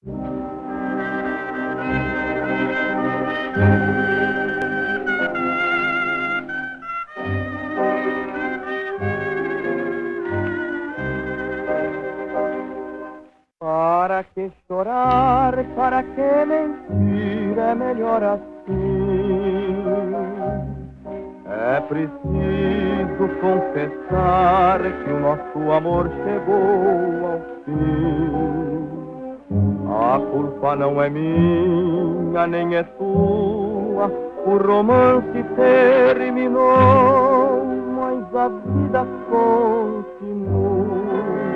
Para que chorar, para que mentir, é melhor assim. É preciso confessar que o nosso amor chegou ao fim. A culpa não é minha, nem é tua, o romance terminou, mas a vida continua.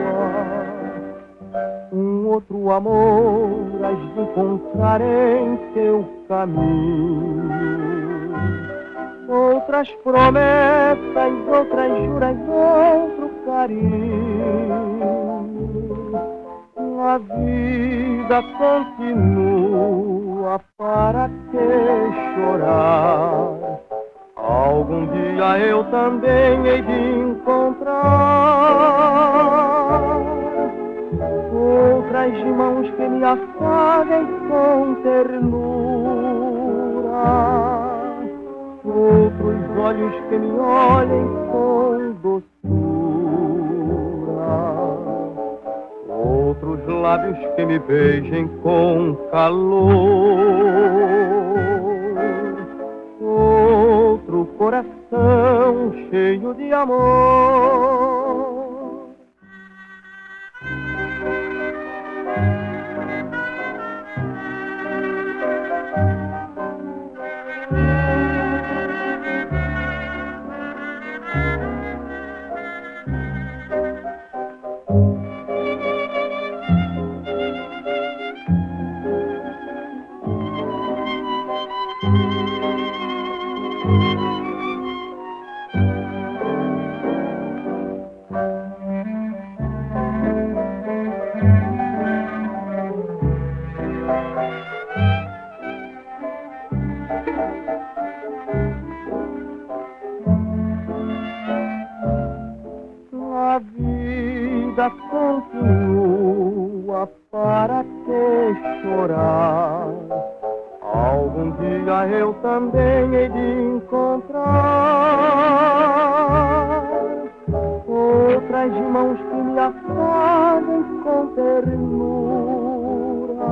Um outro amor has de encontrar em teu caminho. Outras promessas, outras juras, outro carinho. A vida continua, para que chorar? Algum dia eu também hei de encontrar outras mãos que me afaguem com ternura, outros olhos que me olhem com doçura, outros lábios que me beijem com calor, outro coração cheio de amor. A vida continua, para que chorar? Algum dia eu também hei de encontrar outras mãos que me afaguem com ternura,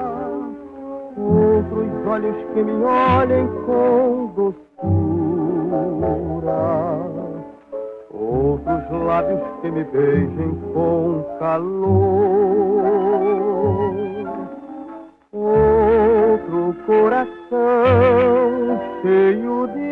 outros olhos que me olhem com doçura, outros lábios que me beijem com calor, outro coração cheio de